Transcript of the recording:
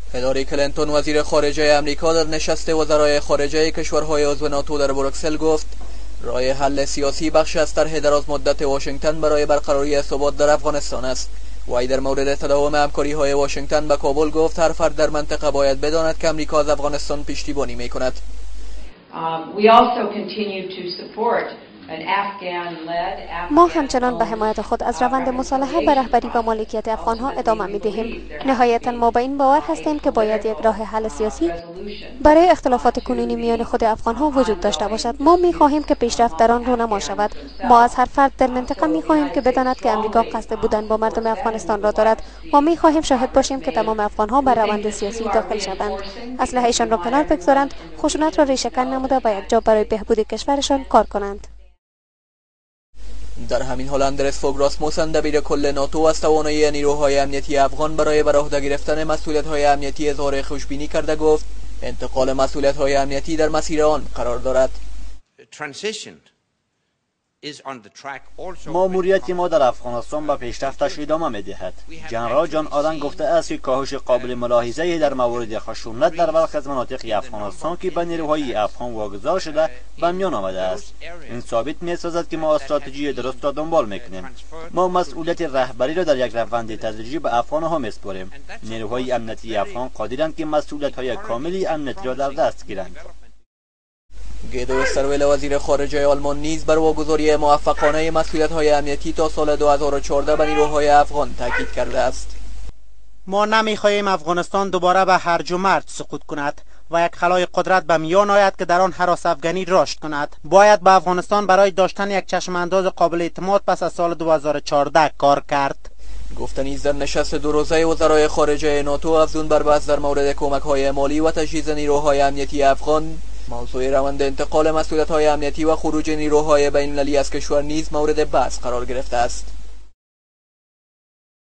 هیلاری کلینتون وزیر خارجه آمریکا در نشست وزرای خارجه کشورهای عضو ناتو در بروکسل گفت راه حل سیاسی بخشی از طرح دراز مدت واشنگتن برای برقراری ثبات در افغانستان است. وی در مورد تداوم همکاری‌های واشنگتن با کابل گفت هر فرد در منطقه باید بداند که آمریکا از افغانستان پشتیبانی می‌کند. ما همچنان به حمایت خود از روند مصالحه به رهبری و مالکیت افغانها ادامه می‌دهیم. نهایتاً ما به این باور هستیم که باید یک راه حل سیاسی برای اختلافات کنونی میان خود افغانها وجود داشته باشد. ما می‌خواهیم که پیشرفت در آن رونما شود. ما از هر فرد در منطقه می‌خواهیم که بداند که امریکا قصد بودن با مردم افغانستان را دارد. ما می‌خواهیم شاهد باشیم که تمام افغانها به روند سیاسی داخل شوند، اسلحه‌شان را کنار بگذارند، خشونت را ریشه‌کن نموده و یک جا برای بهبود کشورشان کار کنند. در همین حال اندرس فوگ راسموسن دبیر کل ناتو از توانایی نیروهای امنیتی افغان برای بر عهده گرفتن مسئولیت‌های امنیتی اظهار خوشبینی کرده گفت انتقال مسئولیت‌های امنیتی در مسیر آن قرار دارد. ماموریت ما در افغانستان به پیشرفتش ادامه می‌دهد. جنرال جان آدن گفته است که کاهش قابل ملاحظه‌ای در موارد خشونت در برخی از مناطق افغانستان که به نیروهای افغان واگذار شده به میان آمده است. این ثابت می‌سازد که ما استراتژی درست را دنبال می‌کنیم. ما مسئولیت رهبری را در یک روند تدریجی به افغان‌ها می‌سپاریم. نیروهای امنیتی افغان قادرند که مسئولیت‌های کاملی امنیتی را در دست گیرند. گیدو استرویل وزیر خارجه آلمان نیز بر واگذاری موفقانه مسئولیت‌های امنیتی تا سال 2014 به نیروهای افغان تاکید کرده است. ما نمی‌خواهیم افغانستان دوباره به هرج و مرج سقوط کند و یک خلای قدرت به میان آید که در آن هراس افغانی رشد کند. باید به افغانستان برای داشتن یک چشم انداز قابل اعتماد پس از سال 2014 کار کرد. گفته نیز در نشست دو روزه وزرای خارجه ناتو افزون بر بحث در مورد کمک‌های مالی و تجهیز نیروهای امنیتی افغان، موضوع روند انتقال مسئولیت‌های امنیتی و خروج نیروهای بین‌المللی از کشور نیز مورد بحث قرار گرفته است.